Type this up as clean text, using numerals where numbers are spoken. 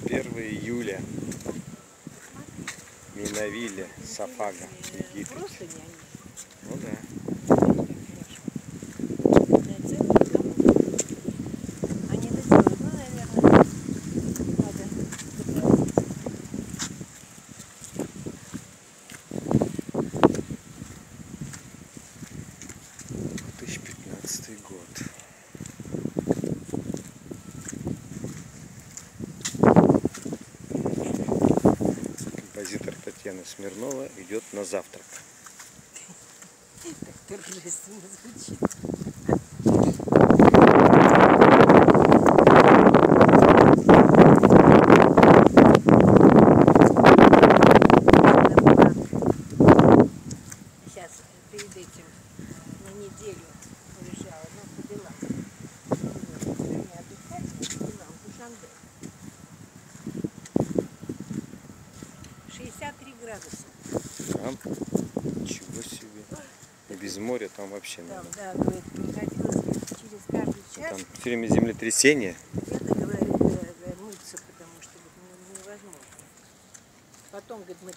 21 июля. Миновиле, Сафага, Египет. Ну да. Год. Композитор Татьяна Смирнова идет на завтрак. Так торжественно звучит. Сейчас перед этим на неделю уезжала, но по делам. Не отдыхать, но по делам. В Душанбе. 63 градуса. Там? Ничего себе. Без моря там вообще Там, надо. да, говорит, приходилось через каждый час. Там все время землетрясение. Это, говорит, мыться, потому что невозможно. Потом, говорит, мы